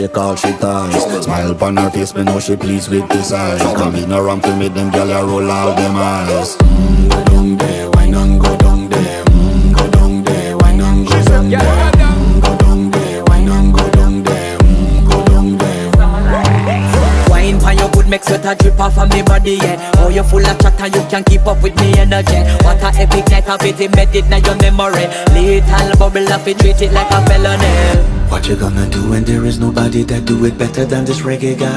She call she ties. Smile upon her face, me know she pleased with this eyes. Come in around to make them gyal a roll out them eyes. Go down there, wine and go down there. Go down there, wine and go down there. Go down there, wine and go down there. Go down there. Wine pan your good make sweat a drip off of me body, yeah. Oh, you full of chatter, you can keep up with me energy. What a epic night of it, embedded in your memory. Little bubble of it, treat it like a felony. What you gonna do when there is nobody that do it better than this reggae guy?